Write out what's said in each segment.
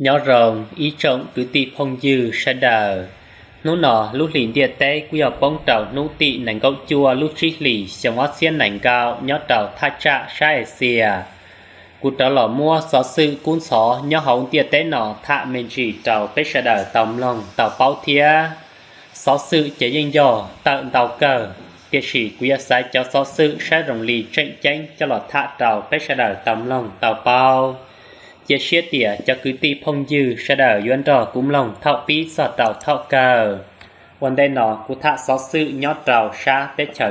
nhỏ rồng ý trọng cứ tì phong dư sa đờ nú nọ lúc liền địa tế quy học bóng trầu nú tị nành gấu chua lúc trí lì xong ót xiên nành cao nhỏ trầu tha trạ sa xìa cụ trở lò mua xó sư cún xó nhỏ hậu địa tế nọ thạ mền chỉ trầu bế sa đờ tòng lòng tàu bao thía xó sư chế danh dò tận tàu cờ địa sĩ quy sai cho xó sư sa rồng lì tranh chánh cho lọ thạ trầu bế sa đờ tòng lòng tàu bao chia sẻ tỉa cho cứ ti phong dư sẽ đỡ yuan trò cũng lòng thọ phí sọt trào thọ cờวันđây nọ cụ thạ xó sư nhót trào xa tết chở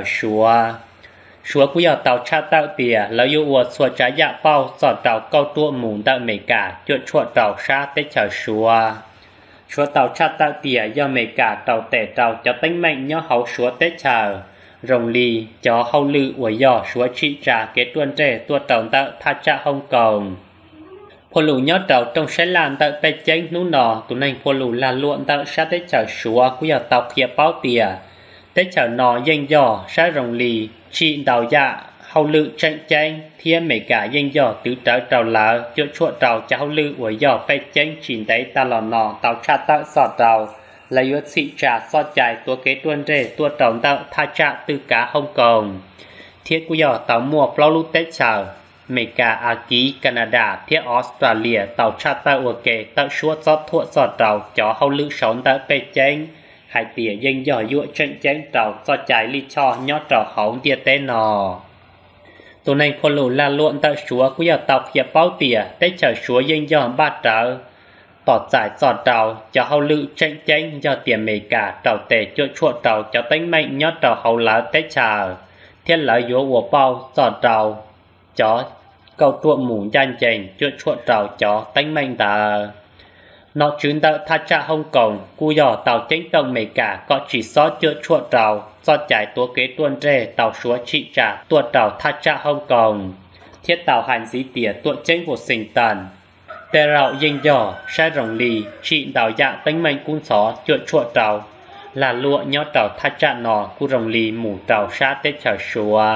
xúa cụ giờ tàu cha tạo tỉaแล้วอยู่อวดสวดtrái dạ bao sọt trào câu tua mùng tạo mề cả chuột chuột trào xa tết chở xúa tàu cha tạo tỉa do mề cả trào tẻ trào cho tính mệnh nhó hậu xúa tết chở rồng lì cho hậu lự của giò xúa trị trả kế tuần trẻ tua trào tạo tha cha hong còng phô lù nhớ trầu trong sấy lan tạo bê chánh nú nọ tụi này phô lù là luận tạo sát tới chở xúa của giờ tàu kia báo tìa tới chở nọ danh dò sát rồng lì trị đào dạ hậu lự tranh chánh thiên mấy cả danh dò tứ trở trầu lỡ chỗ chuột trầu cho hậu lự của giờ bê chánh chỉnh đấy ta lò nọ tàu sát tạo sọt trầu là yếu sĩ trả sọt chạy tua kế tuần rể tua trầu tạo tha trả từ cả Hồng Kông thiết của giờ tàu mua plau lút tết chở mấy cả Á Ký, Canada, thiết Australia, tàu cha tàu ở kề tàu suốt giót thuận giọt trào cho hậu lữ sống tàu bê chênh hai tỉa danh dò dụa chân chênh trào do trái lý cho nhó trào hóng tỉa tế nò tụi này phô lù là luận tàu súa của giờ tàu phía báo tỉa tế chở súa danh dò ba trào tỏ giải giọt trào cho hậu lữ chân chênh do tỉa mấy cả trào tề chuột chuột trào cho tính mệnh nhó trào hậu lá tế chào thiết lợi dụa của bao giọt trào chó câu tuộng mũ danh chành chuột chuột trào chó tánh manh ta nó chuyến tàu tha cha Hồng Kông cu dò tàu chính tông mấy cả có chỉ xó chuột chuột trào do chạy tua kế tuần rê tàu súa trị trả tuột trào tha cha Hồng Kông thiết tàu hành dĩ tỉa tuột chính của sinh tần tê rạo dinh dò sai rồng lì trị đào dạ tánh manh cung xó chuột chuột trào là lụa nhó trào tha cha nò cu rồng lì mũ trào sát tết chở xùa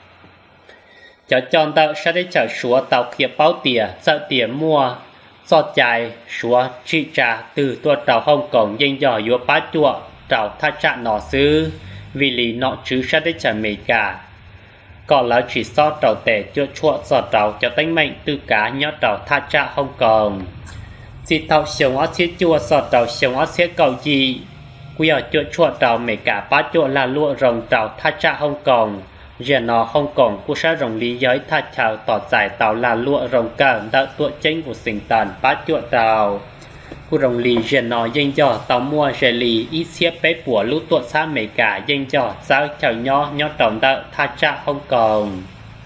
cho chọn tạo sát để chở súa tàu kia báo tỉa sợ tỉa mua do chạy súa trị trả từ tua tàu Hồng Kông danh dò yếu bá chua tàu tha trả nọ sư vì lý nọ chứ sát để chở mấy cả còn là chỉ so tàu tẻ chua chua do tàu cho tánh mệnh từ cá nhó tàu tha trả Hồng Kông chỉ tàu sống ở thiết chua so tàu sống ở thiết cầu gì quy ở chua chua tàu mấy cả bá chua là lụa rồng tàu tha trả Hồng Kông giờ nó Hồng Kông của sa rồng lý giới tha chào tỏ giải tàu là lụa rồng cờ đã tuột chênh của sinh tần bá chuột tàu của rồng lý giờ nó danh dò tàu mua giờ lý ít xếp bế của lũ tuột xa mấy cả danh dò sao chào nho nho trọng đã tha cha Hồng Kông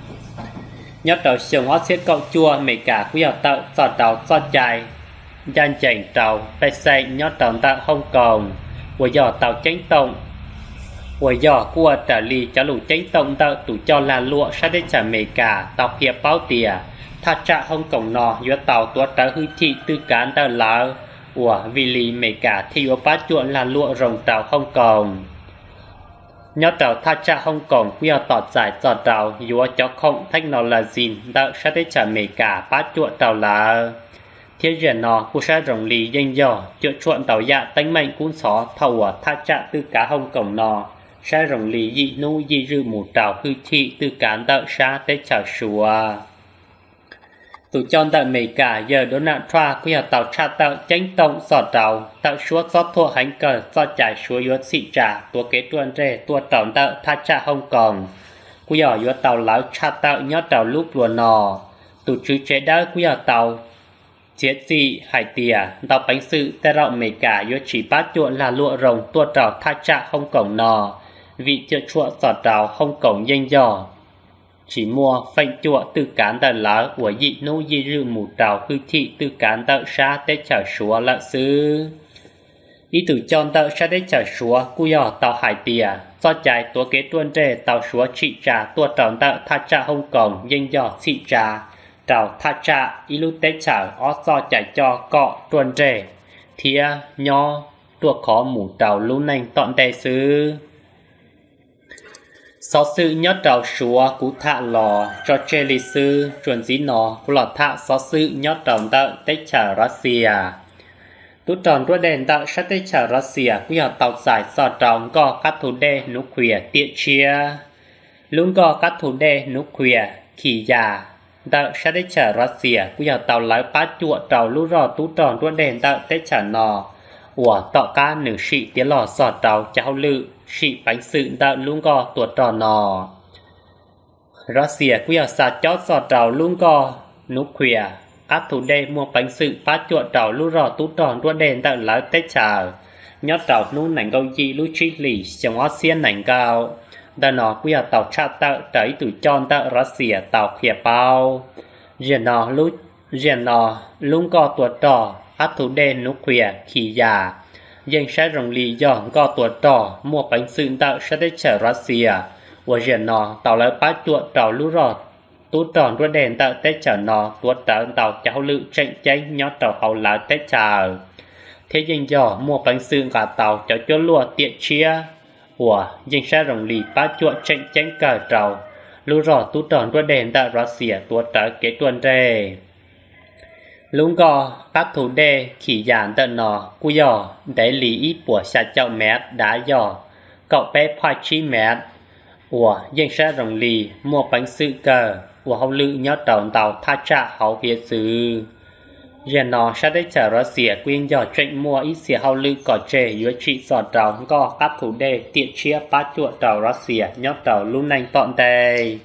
nho tàu sống ở xếp cậu chua mấy cả của giờ tàu giọt tàu giọt chạy danh chảnh tàu tay xây nho trọng đã Hồng Kông của giờ tàu chánh tổng với giò cua trả lì cho lũ chánh tông tạo tủ cho là lụa sát đến trả mề cả tàu kia báo tỉa thà trả Hồng Kông nọ yếu tàu tuột trả hư thị tư cán tạo là của vì lì mề cả thì yếu bá chuộn là lụa rồng tàu Hồng Kông nhớ tàu thà trả Hồng Kông quy tỏ giải tỏ tàu yếu cho không thách nó là gì tạo sát đến trả mề cả bá chuộn tàu là thiết diện nọ của sa rồng lì danh dò chuộn chuộn tàu dạ tánh mệnh cũng xó thầu thà trả tư cá Hồng Kông nọ sa rồng lì dị nu dị rư mù trào hư thị từ cán tạo sa tới chào xùa tụ chọn tạo mấy cả giờ đốn nạn thoa của nhà tàu cha tạo chánh tổng sọ trào tạo suốt giót thua hành cờ do chạy xuống yếu xị trả tua kế tuần rê tua trọng tạo tha cha Hồng Kông của nhà yếu tàu lão cha tạo nhó trào lúc lùa nò tụ chứ chế đá của nhà tàu chết gì hải tỉa tàu bánh sự tê rạo mấy cả yếu chỉ bát chuộn là lụa rồng tua trào tha cha Hồng Kông nò vị chợ chua sọt trào Hồng Kông danh dò chỉ mua phanh chua từ cán tờ lá của dị nô dị rư mù trào hư thị từ cán tờ xa tết chào xúa lạ sư ý tử chọn tờ xa tết chào xúa cu dò tàu hải tỉa do chạy tua kế tuần rê tàu xúa trị trà tua tròn tờ tha cha Hồng Kông danh dò trị trà trào tha cha ý lúc tết chào ó do chạy cho cọ tuần rê thía nho tua khó mù trào lưu nành tọn tè sư sau sự nhớ trào xúa cú thạ lò cho chê lì sư chuẩn dĩ nó cú lọt thạ sau sự nhớ trào tạo tết trả Russia tú tròn đua đèn tạo sát tết trả Russia cú hiểu tàu giải sọ tròn có các thủ đê nụ khuya tiện chia luôn có các thủ đê nụ khuya khỉ già tạo sát tết trả Russia cú hiểu tàu lái bát chuột trào lú rò tú tròn đua đèn tạo tết trả nò của tọ ca nữ sĩ tiếng lò sọ trào cháu lự sĩ bánh sự tạo luôn có tuột tròn nò Russia quy ở xa chót sọ trào luôn có nụ khuya áp thủ đê mua bánh sự phát chuột trào lưu rò tú tròn đua đèn tạo lái tết trào nhót trào nụ nảnh gâu dị lưu trí lì xong ót xiên nảnh cao đà nọ quy ở tàu chát tạo trái từ tròn tạo Russia tàu khía bao riêng nọ luôn có tuột trò áp thủ đê nụ khuya khỉ già dân sẽ rồng lì dọn có tuột trò mua bánh sự tạo sẽ tết trả Russia và riêng nọ tàu lấy bát chuột trào lưu rò tú tròn đua đèn tạo tết trả nọ tuột trào tàu cháu lự tranh cháy nhót trào hậu lá tết trả thế dân dò mua bánh sự cả tàu cháu cho lùa tiện chia của dân sẽ rồng lì bát chuột tranh cháy cả trào lưu rò tú tròn đua đèn tạo Russia tuột trào kế tuần rề lúc có các thủ đê khỉ giản tận nọ cú dò để lý ý của xa chậu mét đã dò cậu bé phai chi mét của dân sẽ rồng lì mua bánh sự cờ của hậu lự nhớ tròn tàu tha trả hậu phía xứ dân nọ sẽ để trả Russia quyên dò chuyện mua ít xìa hậu lự có trẻ dưới trị sọ trào có các thủ đê tiện chia bát chuột trào Russia nhớ trào lúc nành tọn tây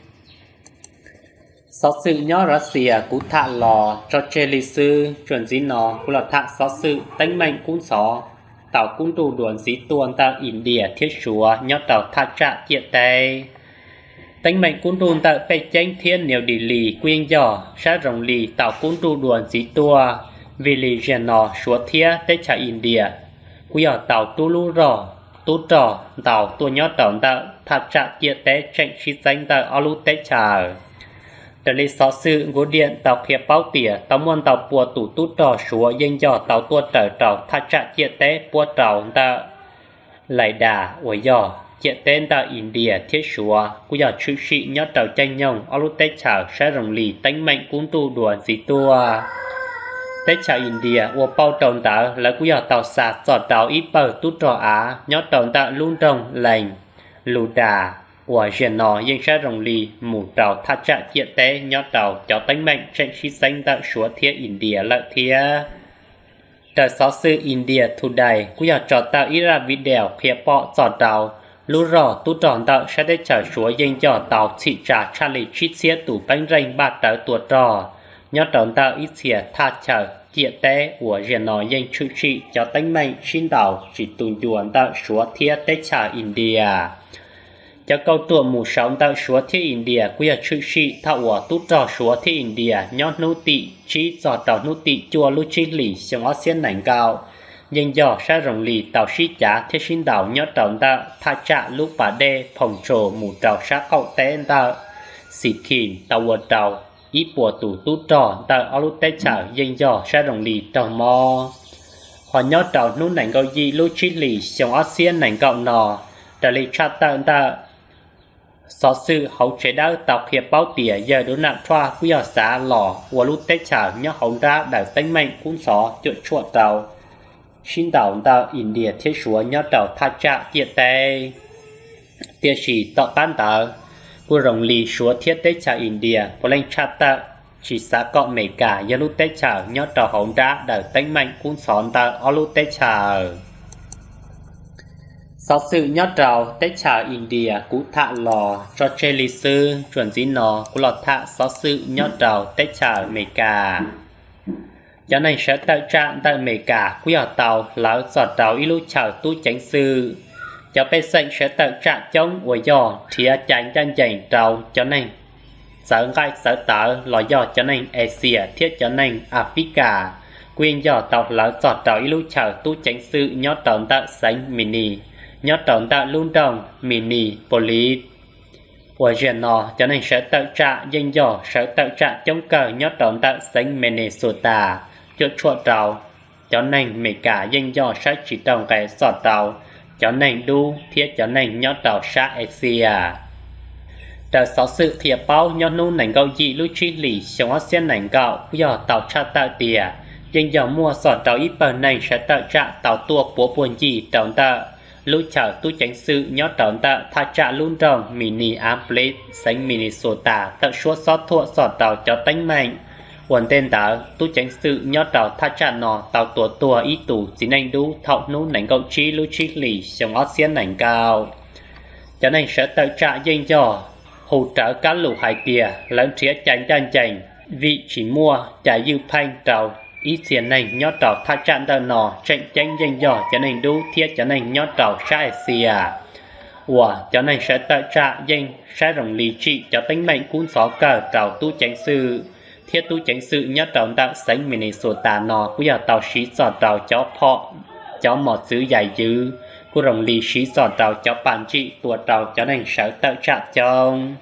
sau sự nhớ Russia cú thạ lò cho chê lì sư chuẩn dĩ nó cú lọt thạ sau sự đánh mạnh cũng xó tàu cũng đủ đuổi dĩ tuôn tạo India thiết chúa nhớ tàu thạ trả tiện tây đánh mạnh cũng đủ tạo bê chánh thiên nhiều đi lì quyên dò sát rồng lì tàu cũng đủ đuổi dĩ tua vì lì rèn nó chúa thiết tế trả India cú dò tàu tu lú rò tú trò tàu tu nhớ tàu tạo thạ trả tiện tế tranh khí danh tạo ở lú tế trả trở lại sáu sự ngũ điện tàu khía bao tỉa tàu muôn tàu bùa tủ tú trò chúa dân dò tàu tua trở trò tha trả chia tế bùa trò ta lại đà ở dò chia tên ta India thiết chúa cú dò chữ sĩ nhớ trò tranh nhông ở lúc tết chào sẽ rồng lì tánh mạnh cũng tu đùa gì tua tết chào India ở bao tròn ta là cú dò tàu sạt giọt tàu ít bờ tú trò á nhớ tròn ta luôn trồng lành lù đà của riêng nó dân sẽ rồng lì mù trào thắt trả chia tế nhớ trào cho tánh mạnh tranh khí xanh tạo chúa thiết India lợi thiết trở sáu sư India thủ đầy cũng giờ trò tạo ít ra video khía bọ giọt trào lũ rò tu tròn tạo sẽ để trở chúa dân cho tàu trị trả trả lì chít xía tủ bánh ranh bát trở tuột trò nhớ tròn tạo ít xỉa thắt trả chia tế của riêng nó dân chữ trị cho tánh mạnh xin tàu chỉ tùn chuồn tạo chúa thiết tế trả India cho câu tuổi mù sống tạo chúa thiết India quy ở chữ sĩ thảo ở tút trò chúa thiết India nhót nô tị trí giọt trò nô tị chùa lưu trí lì xong ó xiên nảnh cao nhưng dò xa rồng lì tàu sĩ trả thiết sinh đảo nhót trọng tạo tha trả lúc bà đê phòng trồ mù trào sát cậu tế tạo xịt khìn tàu ở trào ý bùa tủ tút trò tạo ó lúc tế trả nhưng dò xa rồng lì trò mò họ nhót trào nô nảnh gâu dị lưu trí lì xong ó xiên nảnh cậu nò trả lì tra tạo sau sự hậu chế đau tàu hiệp bao tỉa giờ đối nạn thoa quy ở xã lò và lúc tết chảo nhớ hậu ra đảo tánh mạnh cũng xó chuột chuột tàu xin tàu tàu India thiết chúa nhớ tàu tha trả tiệt tê tiệt sĩ tạo tan tàu của rồng lì chúa thiết tết chảo India của lên cha tạo chỉ xã cọ mày cả giờ lúc tết chảo nhớ tàu hậu ra đảo tánh mạnh cũng xó tàu ở lúc tết chảo sau sự nhớ trào tết chào India cú thạ lò cho chê lì sư chuẩn dĩ nó cú lọt thạ sau sự nhớ trào tết chào mê cả cho nên sẽ tạo trạng tại mê cả quý ở tàu lão giọt trào y lưu chào tu chánh sư cho bê sệnh sẽ tạo trạng chống của dò thì chánh chân chánh trào cho nên sở gai sở tạo lò dò cho nên Asia thiết cho nên Africa quyền dò tàu lão giọt trào y lưu chào tu chánh sư nhớ trào tạo sánh mini nhớ trọng tạo luôn trọng mini polit của riêng nó cho nên sẽ tạo trả danh dò sẽ tạo trả chống cờ nhớ trọng tạo xanh Minnesota cho chuột trào cho nên mấy cả danh dò sẽ chỉ trong cái sọt trào cho nên đu thiết cho nên nhớ trào sát Asia Đợt sáu sự thiệp bao nhớ nô nành gạo dị lưu trí lì xong hóa xuyên nành gạo giờ tàu cha tạo tìa dân giờ mua sọt tàu ít bờ này sẽ tạo trả tàu tua của buồn gì tàu ta lưu chở tu chánh sự nhớ tàu ta tha trả luôn rồng mini amplet sánh Minnesota tạo suốt sót thua sọt tàu cho tánh mạnh quần tên tàu tu chánh sự nhớ tàu tha trả nọ tàu tua ít tù chỉ nành đu thọ nô nành gạo trí lưu trí lì xong hóa xuyên nành gạo cho nên sẽ tạo trả dân giờ hỗ trợ cá lù hải tìa lớn tría chành vị chỉ mua trả dư phanh trào ý xiên này nhó trào tha trạng tờ nọ tranh danh dò cho nên đu thiết cho nên nhó trào sai xìa cho nên sẽ tạo trả danh sai rồng lý trị cho tính mệnh cuốn xó cờ trào tu chánh sự thiết tu chánh sự nhó trào tạo sánh Minnesota nọ cũng giờ tàu xí sọ trào cho phọ cho một xứ dài dư cô rồng lý xí sọ trào cho bản trị tua trào cho nên sẽ tạo trả trong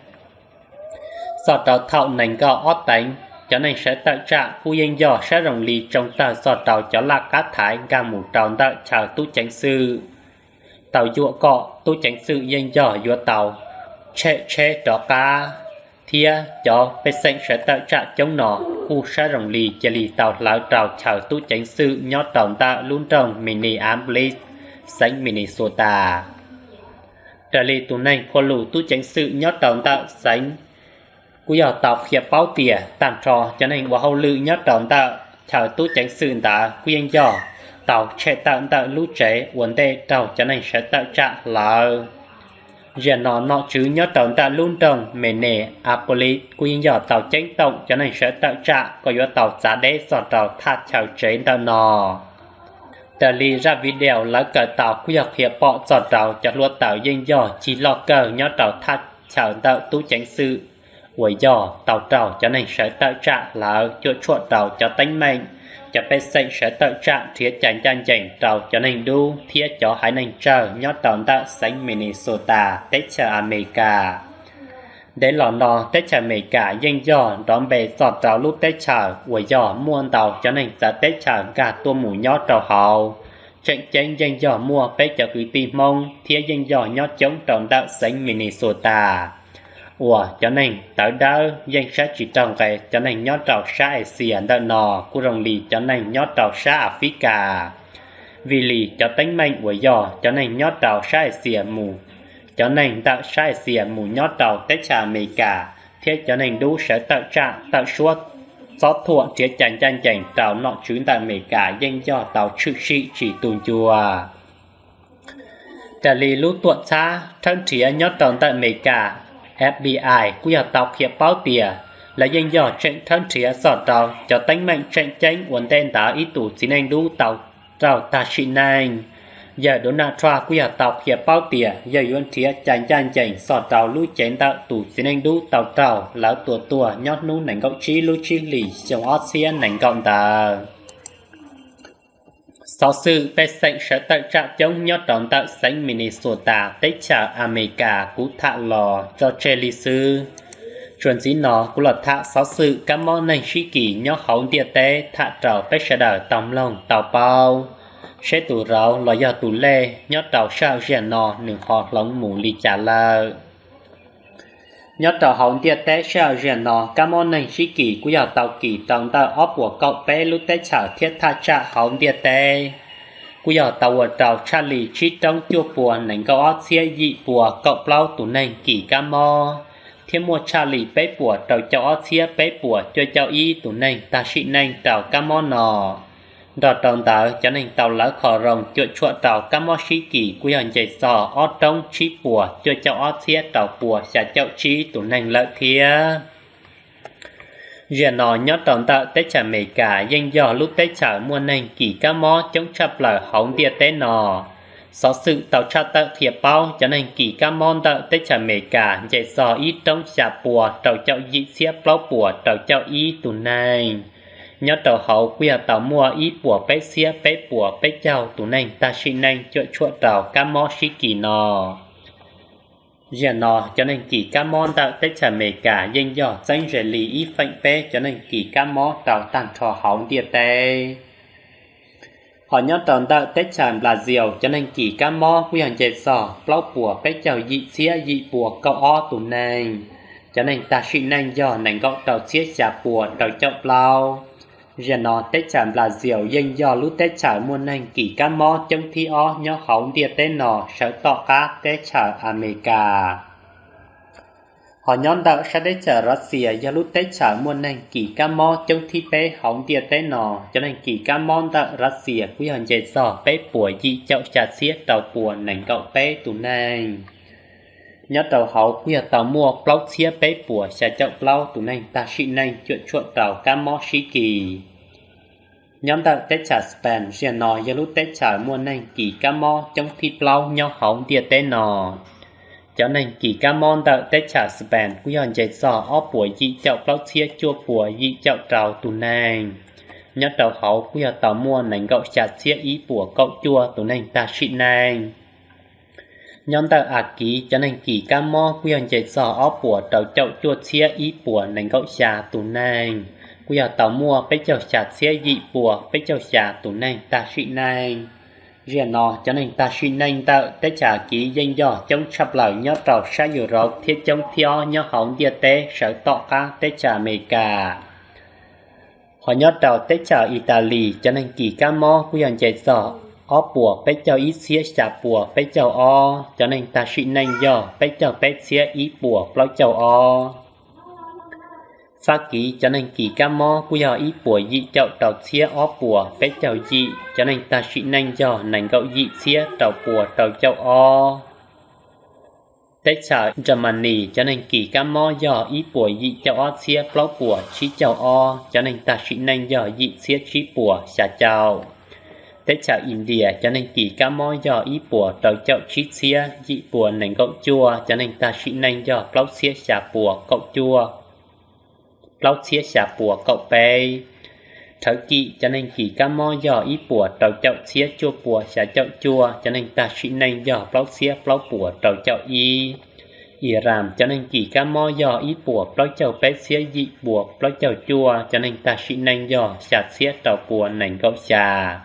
sọt tàu thạo nành gạo ót đánh cho nên sẽ tạo trả khu dân dò sẽ rồng lì trong tàu sọt tàu cho là cát thái gà mũ tròn tạo chào tu chánh sư tàu dụa cọ tu chánh sư dân dò dụa tàu chế đó cá thia cho bê xanh sẽ tạo trả chống nọ khu sẽ rồng lì cho lì tàu lão tàu chào tu chánh sư nhó tròn tạo luôn trong mini amplis sánh Minnesota trở lì tù này khô lù tu chánh sư nhó tròn tạo sánh cú giờ tàu khiệp báo tỉa tạm trò cho nên vào hậu lư nhất tròn tạo chào tu tránh sự ta quyên dò tàu chạy tạo lũ trẻ vấn đề tàu cho nên sẽ tạo trả là giờ nó chứ nhất tròn tạo luôn tròn mền nề apolit quyên dò tàu tránh tổng cho nên sẽ tạo trả có do tàu giá đế sọ tàu thắt chào chế tàu nọ tờ li ra video lấy cờ tàu cú giờ khiệp bỏ sọ tàu cho luôn tàu dân dò chỉ lo cờ nhất tàu thắt chào tạo tu tránh sự quấy dò tàu trào cho nên sẽ tạo trả là chỗ chuột tàu cho tánh mạnh cho bê xanh sẽ tạo trả thiết chành trào cho nên đu thiết cho hai nành chờ nhó tàu tạo sánh Minnesota tết chờ America để lò nò tết chờ America dân dò đón bề sọt trào lúc tết chờ quấy dò muôn tàu cho nên sẽ tết chờ gà tua mù nhó trào hậu tranh dân dò mua bê chờ gửi tìm mông thiết dân dò nhó chống tàu tạo sánh Minnesota cho nên tới đó danh sách chỉ trong cái cho nên nhớ trào xa Asia đó nọ của rồng lì cho nên nhớ trào xa Africa vì lì cho tính mệnh của giò cho nên nhớ trào xa Asia mù cho nên tạo xa Asia mù nhớ trào tới trà mì cả thế cho nên đủ sẽ tạo trả tạo suốt xót thuận chế chành trào nọ chuyến tại mì cả danh do tàu chữ sĩ chỉ tuôn chùa trả lì lúc tuột xa thân trí nhớ trào tại mì cả FBI cũng giờ tàu khiệp báo tìa là dân dò trên thân trí sọt tàu cho tánh mạnh tranh vấn tên táo ý tủ xin anh đu tàu trào ta xin anh giờ Donald Trump cũng giờ tàu khiệp báo tìa giờ yuan trí chành sọt tàu lưu chén tạo tủ xin anh đu tàu trào lão tua nhót nú nảnh gọng trí lưu trí lì trong ASEAN nảnh gọng ta sáu sự bê xanh sẽ tạo trả chống nhót đón tạo sánh Minnesota tết chào America cú thạ lò cho chê lý sư chuẩn dĩ nó cú lọt thạ sáu sự các món nành sĩ kỳ nhót hóng địa tế thạ trào bê xe đảo tòng lòng tàu bao sẽ tù rau lò do tù lê nhót trào sao rèn nò nừng họ lóng mù lì trả lờ nhớ tàu hồng địa tế sao rèn nọ các món này sĩ kỳ của giàu tàu kỳ trong tàu ốp của cậu bé lúc tế chở thiết tha trả hồng địa tế của giàu tàu tàu Charlie chỉ trong chua buồn nành cậu ốp xe dị bùa cậu bao tủ nành kỳ ca mò thiên mua Charlie bé bùa tàu cho ốp xe bé bùa cho cháu y tủ nành ta sĩ nành tàu ca mò nọ đợt trong tàu cho nên tàu lỡ khỏ rồng cho chuột tàu các món sĩ kỳ của giàu chạy sò ốp trong chi bùa cho cháu ốp xe tàu bùa xả cháu chi tủ nành lỡ kia giờ nó nhớ trong tàu tế trả mấy cả danh dò lúc tế trả mua nành kỳ các món chống chập lỡ hóng địa tế nọ sáu sự tàu tra tàu thiệp bao cho nên kỳ các món tàu tế trả mấy cả chạy sò ít trong xả bùa tàu cháu dị xe bao bùa tàu cháu y tủ nành nhớ tàu hậu quy tàu mua ít bùa bé xía bé bùa bé cháu tủ nành ta xin nành cho chuột tàu các món sĩ kỳ nọ giờ nó cho nên kỳ các món tàu tết trả mề cả danh dò danh rẻ lì ít phanh bé cho nên kỳ các món tàu tàn trò hỏng địa tê họ nhớ tàu tàu tết trả là diều cho nên kỳ các món quy hành chạy sò bao bùa bé cháu dị xía dị bùa câu o tủ nành cho nên ta sĩ nên do nàng góc tàu chiếc chả bùa tàu chọc lao giờ nó tết chạm là diệu dân do lúc tết chạm muôn nàng kỳ cá mò trong thi ó nhó hóng địa tết nọ sở tọ cá tết chạm America họ nhón đạo sẽ đến chợ Russia do lúc tết chạm muôn nàng kỳ cá mò trong thi bé hóng địa tết nọ cho nên kỳ cá mò đạo Russia quý hòn dễ dò bé bùa dị chậu trà xiết tàu bùa nàng gạo bé tù nàng nhớ tàu hậu quý tàu mua plau chia bé bùa sẽ chậu plau tù nàng ta sĩ nàng chuyện chuột tàu cá mò sĩ kỳ nhóm đạo tết trả Spain riêng nọ do lúc tết trả mua nàng kỳ cá mò trong thi plau nhau hóng địa tết nọ cho nên kỳ cá mò đạo tết trả Spain quý hòn dễ dò ó bùa dị chậu plau chia chua bùa dị chậu trào tù nàng nhớ tàu hậu quý tàu mua nàng gạo trà chia ý bùa cậu chua tù nàng ta sĩ nàng nhóm tàu ký cho nên kỳ cá mò quý hòn dễ dò ó bùa tàu chậu chua chia ý bùa nàng gạo trà tù nàng quý ở tàu mua bé châu chả xe dị bùa bé châu chả tủ nành ta sĩ nành riêng nó cho nên ta sĩ nành tạo tế trả ký danh dò trong sắp lời nhớ trò xa dù rộng thiết trong theo nhớ hóng địa tế sở tọ ca tế trả mê cả họ nhớ trò tế trả Italy cho nên kỳ cá mò quý ở chạy dò ó bùa bé châu ý xía chả bùa bé châu o cho nên ta sĩ nành dò bé châu bé xía ý bùa bé châu o phá ký cho nên kỳ cá mò quý họ ý bùa dị chậu tàu xía ó bùa bé chậu dị cho nên ta sĩ nanh do nàng gậu dị xía tàu bùa tàu chậu o tế trả Germany cho nên kỳ cá mò do ý bùa dị chậu ó xía plau bùa chí chậu o cho nên ta sĩ nanh do dị xía chí bùa xả chậu tế trả India cho nên kỳ cá mò do ý bùa tàu chậu chí xía dị bùa nàng gậu chua cho nên ta sĩ nanh do plau xía xả bùa cậu chua lau chia xả bùa cậu bé thở kỵ cho nên kỳ cá mò do ý bùa tàu chậu xía chua bùa xả chậu chua cho nên ta sĩ nên do lau xía lau bùa tàu chậu y Iran cho nên kỳ cá mò do ý bùa lau chậu bé xía dị bùa lau chậu chua cho nên ta sĩ nên do xả xía tàu bùa nành gấu xà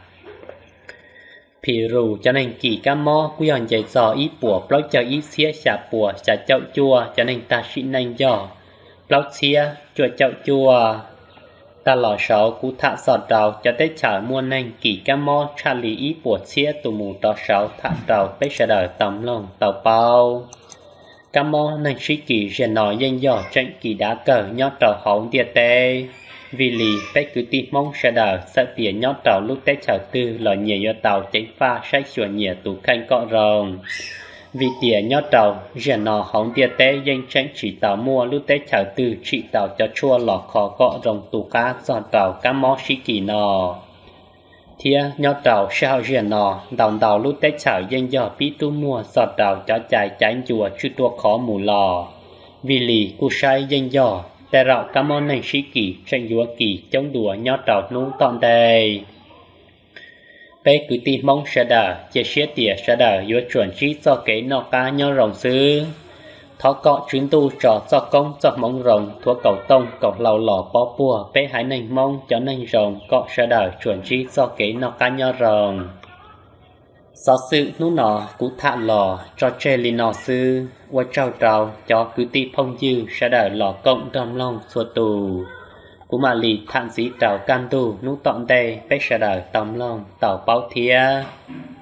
Peru cho nên kỳ cá mò quý hòn dạy do ý bùa lau chậu ý xía xả bùa xả chậu chua cho nên ta sĩ nên do lau xía chua chậu chua ta lò sáu cú thạ sọt đầu cho tới chở mua nành kỳ cá mò cha lý ý bùa xía tù mù tò sáu thạ đầu bế sẽ đời tầm lòng tàu bao cá mò nành sĩ kỳ riêng nói danh dò tranh kỳ đá cờ nhót tàu hóng địa tê vì lì bế cứ tìm mong sẽ đời sợ tỉa nhót tàu lúc tới chở tư lò nhẹ do tàu tránh pha sách chùa nhẹ tù khanh cọ rồng vì tỉa nhót tàu riêng nó hóng địa tế danh tranh chỉ tàu mua lúc tế chở từ chỉ tàu cho chua lọ khó gọ rồng tù cá giòn tàu cá mò sĩ kỳ nò thia nhót tàu sao riêng nó đồng tàu lúc tế chở danh do bí tu mua giọt tàu cho chạy tránh chùa chú tua khó mù lò vì lì cụ sai danh do tè rạo cá mò này sĩ kỳ tranh dúa kỳ chống đùa nhót tàu nú tòn đầy bé cứ tìm mong sẽ đỡ chia sẻ tỉa sẽ đỡ yếu chuẩn trí cho cái nọ cá nhau rồng xứ thó cọ chuyến tu trò cho công cho mong rồng thua cầu tông cầu lầu lò bó bùa bé hãy nành mong cho nành rồng cọ sẽ đỡ chuẩn trí cho cái nọ cá nhau rồng so sự nú nọ cú thạ lò cho chê lì nọ sư qua trao trào cho cứ tìm phong dư sẽ đỡ lò cộng đầm lòng xua tù cú mà lì thạn dĩ trào can tu nú tọn đây bé sẽ đỡ tầm lòng tàu báo thía